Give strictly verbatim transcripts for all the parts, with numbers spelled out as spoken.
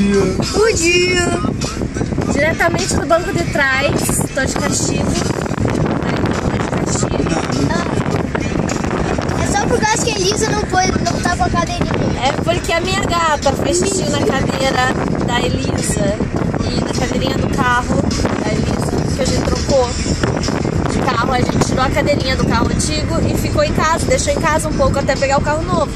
dia. Bom dia. Diretamente do banco de trás. Tô de castigo. Tô de castigo. É só por causa que a Elisa não, pôde, não tá com a cadeirinha. É porque a minha gata fez xixi na cadeira da Elisa e na cadeirinha do carro da Elisa, que a gente trocou de carro. A gente tirou a cadeirinha do carro antigo e ficou em casa, deixou em casa um pouco até pegar o carro novo.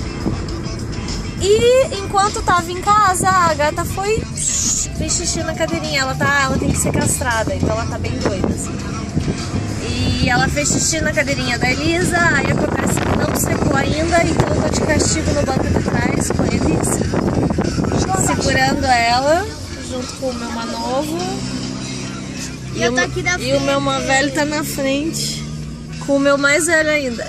E enquanto tava em casa, a gata foi fez xixi na cadeirinha. Ela tá, ela tem que ser castrada, então ela tá bem doida assim. E ela fez xixi na cadeirinha da Elisa, aí acontece que não secou ainda, então eu tô de castigo no banco de trás com a Elisa, segurando ela, junto com o meu manovo. E eu tô aqui na E o meu mais velho tá na frente, com o meu mais velho ainda.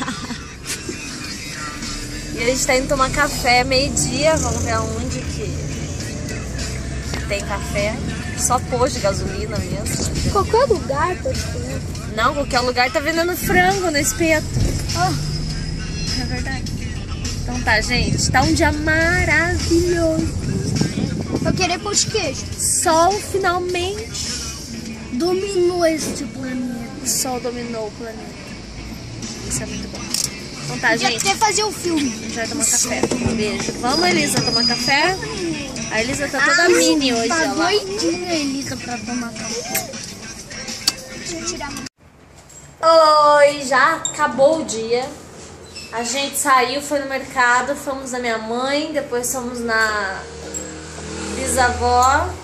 E a gente tá indo tomar café meio-dia, vamos ver aonde que tem café. Só pôs de gasolina mesmo. Qualquer lugar, tô esperando. Não, qualquer lugar tá vendendo frango no espeto. Oh, É verdade. Então tá, gente. Tá um dia maravilhoso. eu queria pão de queijo. Sol finalmente. Dominou este planeta. O sol dominou o planeta. Isso é muito bom. Então tá, Podia gente. até fazer um filme. A gente vai tomar café. Beijo. Vamos, Elisa, tomar café? A Elisa tá toda mini hoje, Tá ó lá. doidinha, Elisa, pra tomar café. Deixa eu tirar uma... Oi, já acabou o dia. A gente saiu, foi no mercado, fomos na minha mãe, depois fomos na bisavó,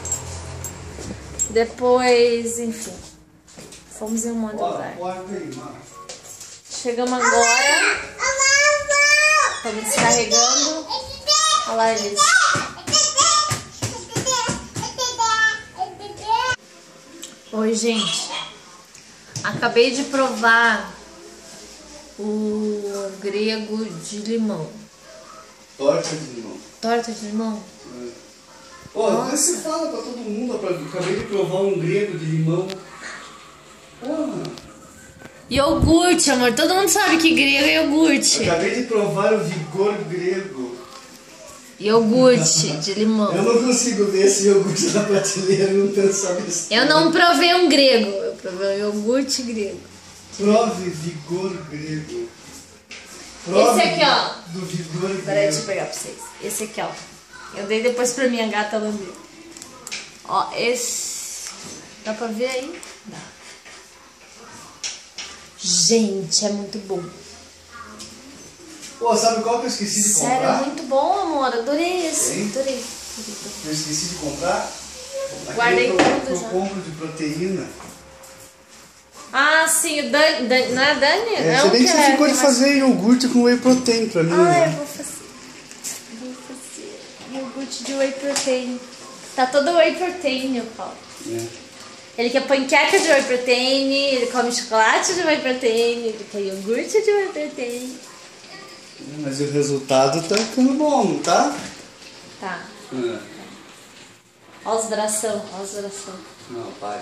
depois, enfim, fomos em um monte de lugar. Chegamos agora, estamos descarregando. Olha lá, Elisa. Oi, gente. Acabei de provar o grego de limão. Torta de limão. Torta de limão? Pô, você fala pra todo mundo, eu acabei de provar um grego de limão. Porra. Iogurte, amor. Todo mundo sabe que grego é iogurte. Acabei de provar o vigor grego. Iogurte de limão. Eu não consigo ver esse iogurte na prateleira e não pensar nisso. Eu não provei um grego, eu provei um iogurte grego. Prove vigor grego. Prove Esse aqui, ó. Do vigor grego. Peraí, deixa eu pegar pra vocês. Esse aqui, ó. Eu dei depois pra minha gata lamber. Ó, esse... Dá pra ver aí? Dá. Gente, é muito bom. Pô, sabe qual que eu esqueci de comprar? Sério, é muito bom, amor. Adorei esse. Hein? Adorei. Adorei. Eu esqueci de comprar. Guardei Aquele que eu- tudo que eu já. compro de proteína. Ah, sim, o Dani, Dani- não é Dani? É, não você bem que você quer, ficou de mas- fazer iogurte com whey protein pra mim, Ah, né? eu vou fazer. Vou fazer iogurte de whey protein. Tá todo whey protein, o Paulo. É. Ele quer panqueca de whey protein, ele come chocolate de whey protein, ele quer iogurte de whey protein. Mas o resultado tá ficando bom, não tá? Tá. É. Ó os bração, ó os bração. Não, pai.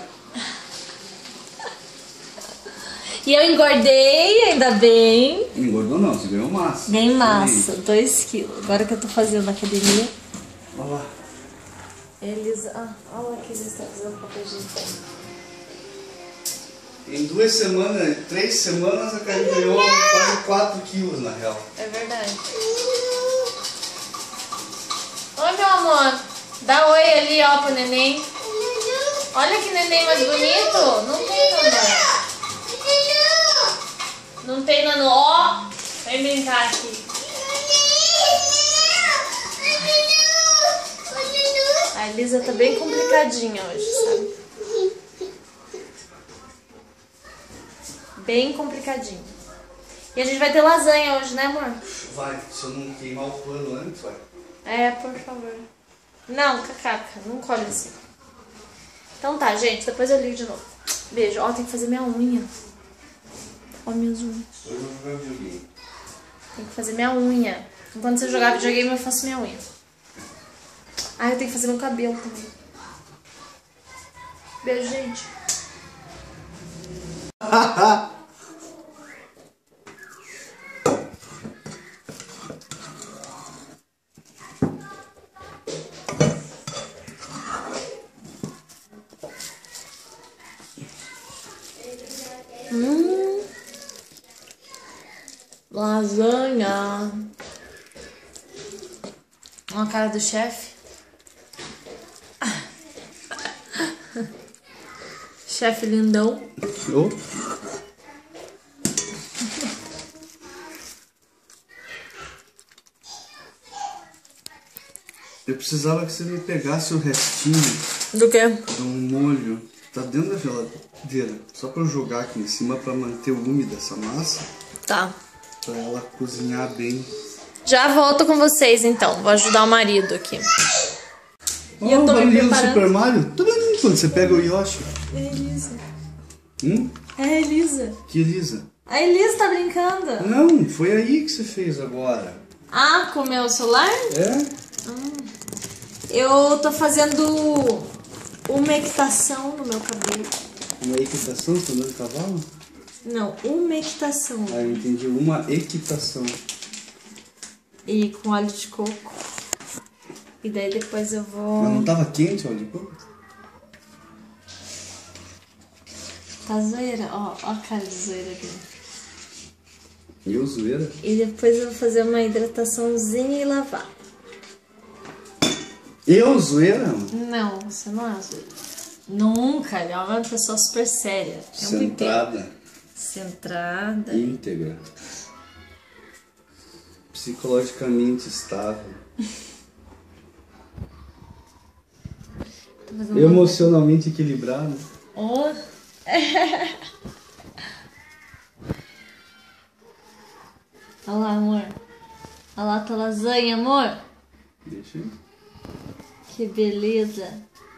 E eu engordei, ainda bem. Engordou não, você ganhou massa. Ganhei massa, dois quilos. Agora que eu tô fazendo na academia. Olha lá. Eles. Ah, olha lá que eles estão fazendo papel higiênico. Em duas semanas, três semanas, a Karine ganhou quase quatro quilos na real. É verdade. Oi, meu amor. Dá oi ali, ó, pro neném. Olha que neném mais bonito. Não tem, Nanô. Não tem, Nanô. Ó, vem brincar aqui. A Elisa tá bem complicadinha hoje, sabe? Bem complicadinho. E a gente vai ter lasanha hoje, né, amor? Vai, se eu não queimar o pano antes, vai. É, por favor. Não, cacaca, não colhe assim. Então tá, gente, depois eu ligo de novo. Beijo. Ó, tem que fazer minha unha. Ó, minhas unhas. Eu vou jogar videogame. Tem que fazer minha unha. Enquanto você jogar videogame, eu faço minha unha. Ah, eu tenho que fazer meu cabelo também. Beijo, gente. Hum. Lasanha. Olha a cara do chefe. Chefe lindão. Oh. Eu precisava que você me pegasse o restinho Do quê? de um molho. Tá dentro da geladeira. Só pra eu jogar aqui em cima pra manter úmida essa massa. Tá. Pra ela cozinhar bem. Já volto com vocês então. Vou ajudar o marido aqui. Oh, E eu tô me barulhinho do preparando. Super Mario? Tudo bem quando você pega o Yoshi. É a Elisa. Hum? É a Elisa. Que Elisa? A Elisa tá brincando. Não, foi aí que você fez agora. Ah, com o meu celular? É? Eu tô fazendo umectação no meu cabelo. Uma equitação? Você tá andando de cavalo? Não, umectação. Ah, eu entendi. Uma equitação. E com óleo de coco. E daí depois eu vou... Mas não tava quente o óleo de coco? Tá zoeira? Ó, ó a cara de zoeira aqui. Eu, zoeira? E depois eu vou fazer uma hidrataçãozinha e lavar. Eu, zoeira? Não, você não é zoeira. Nunca, ele é uma pessoa super séria. É um Centrada. Centrada. Íntegra. Psicologicamente estável. Tô fazendo uma- Emocionalmente equilibrado. Ó. Olha lá, amor. Olha lá a tua lasanha, amor. Deixa aí. Que beleza.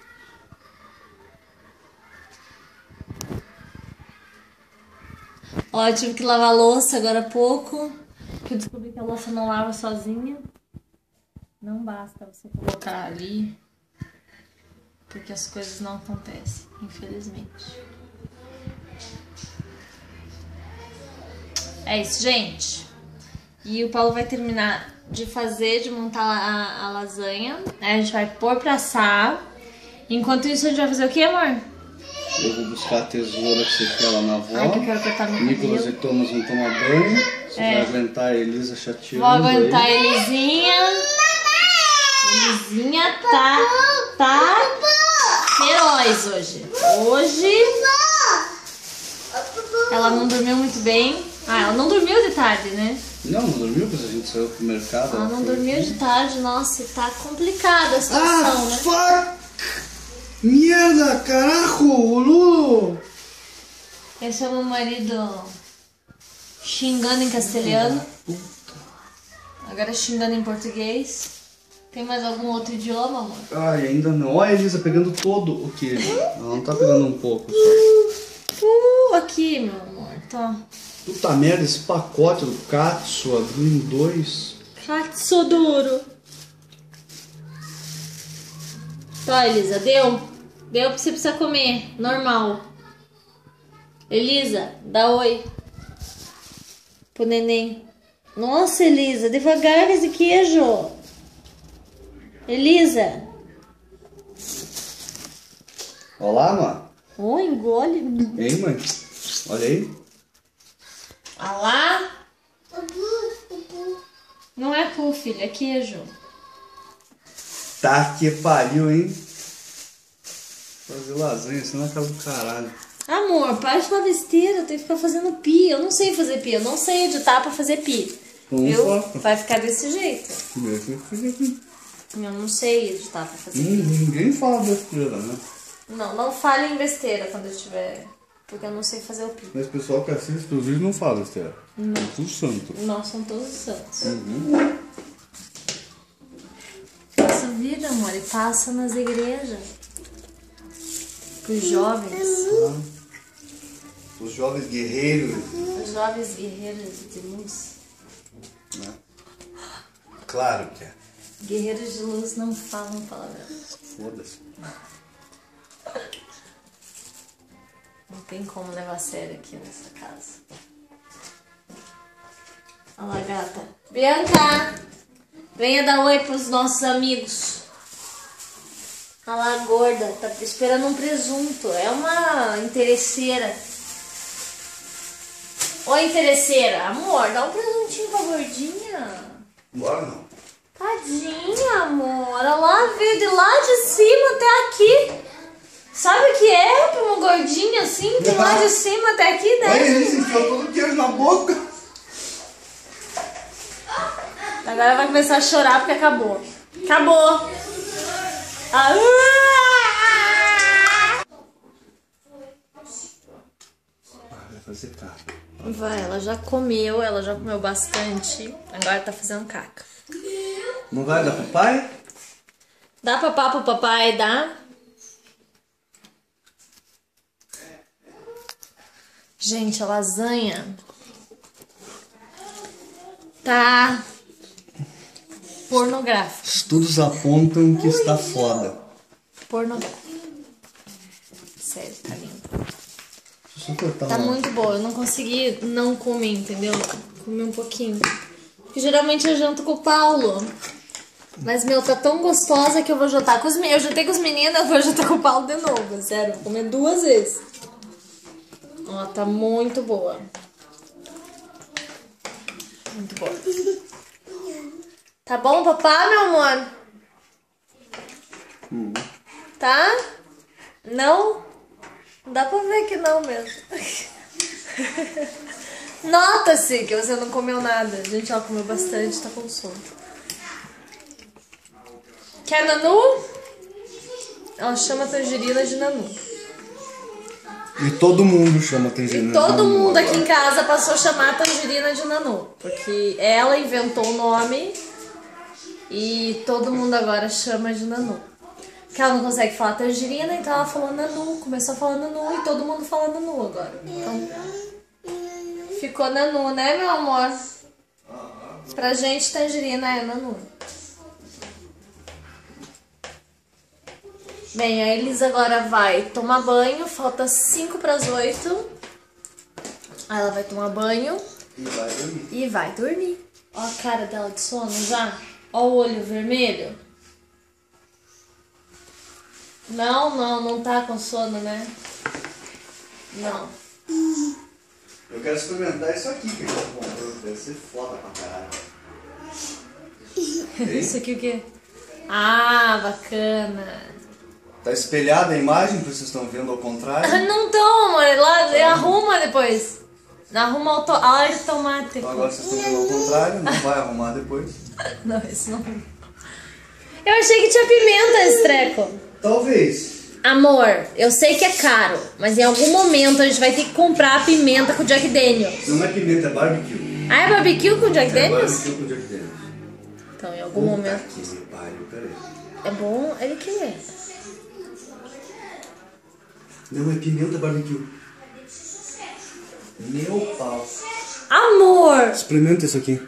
Ó, eu tive que lavar a louça agora há pouco. Que eu descobri que a louça não lava sozinha. Não basta você colocar ali. Porque as coisas não acontecem, infelizmente. É isso, gente. E o Paulo vai terminar de fazer, de montar a, a lasanha. Aí a gente vai pôr pra assar. Enquanto isso, a gente vai fazer o que, amor? Eu vou buscar a tesoura que você quer lá na avó. Ai, que eu quero cortar meu Nicolas cabelo. e Thomas vão tomar banho. Você É. vai aguentar a Elisa chateando. Vou aguentar a aí. Elisinha. Elisinha tá, tá feroz hoje. Hoje ela não dormiu muito bem. Ah, ela não dormiu de tarde, né? Não, não dormiu, porque a gente saiu pro mercado. Ela não foi dormiu aqui. de tarde, nossa, e tá complicada a Ah, situação, né? fuck! Merda, carajo, Lulu! Esse é o meu marido xingando em castelhano. Agora xingando em português. Tem mais algum outro idioma, amor? Ai, ainda não. Olha a Elisa pegando todo o queijo. Ela não tá pegando um pouco só. Uh, aqui, meu amor, tá. Puta merda, esse pacote do Katsu abriu em dois. Katsuduro. Tá, Elisa, deu? Deu pra você precisar comer, normal. Elisa, dá oi pro neném. Nossa, Elisa, devagar esse queijo. Elisa. Olá, mano. Oh, engole. Hein, mãe? Olha aí. Ah lá. Não é cu, filho, é queijo. Tá que pariu, hein? Fazer lasanha, senão é casa do caralho. Amor, para de falar besteira, eu tenho que ficar fazendo pi. Eu não sei fazer pi, eu não sei editar pra fazer pi. Vamos Viu? lá. Vai ficar desse jeito. Hum, Eu não sei editar pra fazer pi. ninguém fala besteira, né? Não, não fale em besteira quando eu estiver. Porque eu não sei fazer o pi. Mas o pessoal que assiste os vídeos não fala besteira. Não. É tudo santo. Nós somos todos santos. Uhum. Passa vida, amor, e passa nas igrejas. Pros jovens. Os jovens guerreiros, Os jovens guerreiros de luz. né? Claro que é. Guerreiros de luz não falam palavrão. Foda-se. Não tem como levar a sério aqui nessa casa. Olha lá, gata. Bianca! Venha dar oi pros nossos amigos. Olha lá, a gorda. Tá esperando um presunto. É uma interesseira. Ô, interesseira, amor, dá um presentinho pra gordinha. Bora não. Tadinha, amor. Ela veio de lá de cima até aqui. Sabe o que é pra uma gordinha assim? De lá de cima até aqui, né? Olha, ele se enfiou todo o queijo na boca. Agora vai começar a chorar porque acabou. Acabou. Ah, vai fazer caca. vai, ela já comeu, ela já comeu bastante. Agora tá fazendo caca. Não vai dar pro pai? Dá papá pro papai, dá? Gente, a lasanha tá pornográfica. Estudos apontam que está foda. Pornográfica. Sério, tá lindo. Deixa eu cortar Tá uma- muito boa. Eu não consegui não comer, entendeu? Comi um pouquinho. Porque geralmente eu janto com o Paulo. Mas, meu, tá tão gostosa que eu vou jantar com os meninos. Eu jantei com os meninos, eu vou jantar com o Paulo de novo. É sério, vou comer duas vezes. Ó, tá muito boa. Muito boa. Tá bom, papá, meu amor? Hum. Tá? Não? Dá pra ver que não mesmo. Nota-se que você não comeu nada. Gente, ela comeu bastante, tá com sono. Quer Nanu? Ela chama a tangerina de Nanu. E todo mundo chama tangerina. E todo de Nanu mundo aqui agora. em casa passou a chamar a tangerina de Nanu. Porque ela inventou o nome e todo mundo agora chama de Nanu. Porque ela não consegue falar tangerina, então ela falou Nanu. Começou a falar Nanu e todo mundo fala Nanu agora. Então, ficou Nanu, né, meu amor? Pra gente, tangerina é Nanu. Bem, a Elisa agora vai tomar banho. Falta cinco para as oito. Aí ela vai tomar banho E vai dormir. e vai dormir. Ó a cara dela de sono já. Ó o olho vermelho. Não, não, não tá com sono, né? Não. Eu quero experimentar isso aqui que a gente comprou. Deve ser foda pra caralho. Isso aqui o quê? Ah, bacana. Tá espelhada a imagem, que vocês estão vendo ao contrário. Não tão, amor. Lá, arruma depois. Arruma auto, automático. Então agora vocês estão vendo ao contrário, não vai arrumar depois. Não, isso não. Eu achei que tinha pimenta esse treco. Talvez. Amor, eu sei que é caro, mas em algum momento a gente vai ter que comprar a pimenta com Jack Daniels. Não é pimenta, é barbecue. Ah, é barbecue com Jack É Daniels? barbecue com Jack Daniels. Então, em algum Puta momento. que me pariu, peraí. É bom? Ele que é. Não, é pimenta barbecue. Meu pau. Amor! Experimenta isso aqui.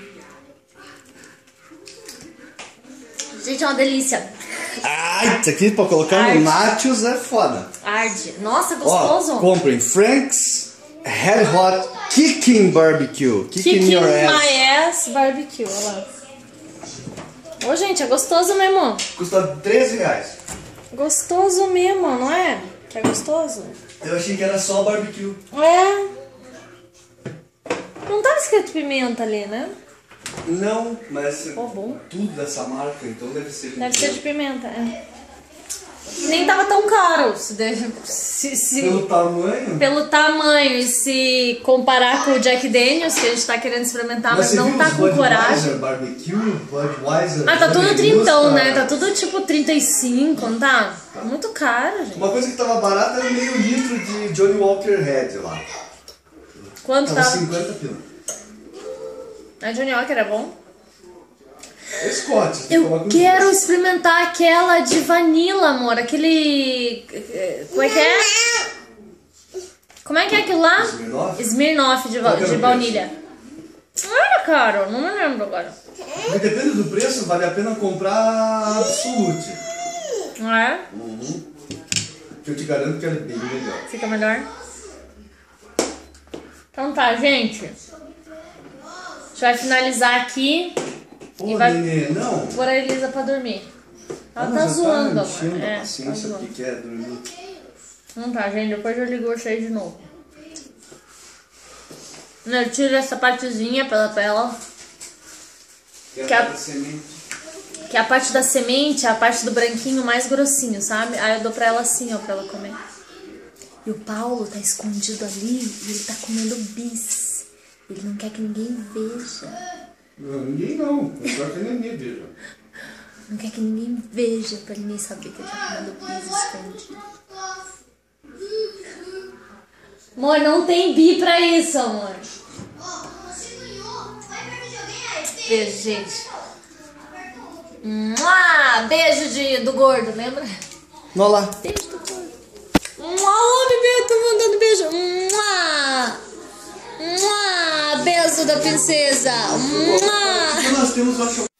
Gente, é uma delícia. Ai, isso aqui pra colocar Arde. no nachos é foda. Arde. Nossa, Ó, gostoso. comprem Frank's Red Hot Kicking Barbecue. Kicking Kicking your ass. my ass barbecue. Olha lá. Ô, gente, é gostoso mesmo. Custa treze reais. Gostoso mesmo, não é? Que é gostoso? Eu achei que era só barbecue. É. Não tava escrito pimenta ali, né? Não, mas Pô, bom. tudo dessa marca, então deve ser. Deve ser de pimenta, é. Nem tava tão caro. Se, de- se, se- Pelo tamanho. pelo tamanho e se comparar com o Jack Daniels, que a gente tá querendo experimentar, mas, você não viu tá os com coragem. Budweiser barbecue, Budweiser. Ah, tá tudo Lagosta? trintão, né? Tá tudo tipo trinta e cinco, não tá? Tá muito caro, gente. Uma coisa que tava barata era meio litro de Johnny Walker Red lá. Quanto Tava tava? cinquenta pila. A Johnny Walker é bom? É Scott. você tem que tomar Eu com quero isso. experimentar aquela de vanilla, amor. Aquele... Como é que é? Como é que é aquilo lá? Smirnoff? Smirnoff de, va- Qual que era de o baunilha. Não era caro, não me lembro agora. Mas depende do preço, vale a pena comprar Absolute. Não é? Uhum. Que eu te garanto que é bem melhor. Fica melhor? Então tá, gente. A gente vai finalizar aqui Pô, e vai Nenê, não. pôr a Elisa pra dormir. Ela Ah, tá já zoando tá agora. enchendo a É, tá paciência zoando. porque quer dormir. Não tá, gente. Depois eu ligo vocês de novo. Eu tiro essa partezinha pela pela. Que é Que a- a parte da semente. Que é a parte da semente, a parte do branquinho mais grossinho, sabe? Aí eu dou pra ela assim, ó, pra ela comer. E o Paulo tá escondido ali e ele tá comendo bis. Ele não quer que ninguém veja. Não, ninguém não. Eu quero que ninguém veja. Não quer que ninguém veja, pra ninguém saber que ele tá comendo bis escondido. Amor, não tem bi pra isso, amor. Beijo, gente. Mua! Beijo de, do gordo, lembra? Vamos lá. Beijo do gordo. Mua, bebê, tô mandando beijo. Mua! Mua! Beijo da princesa. Mua! Nós temos uma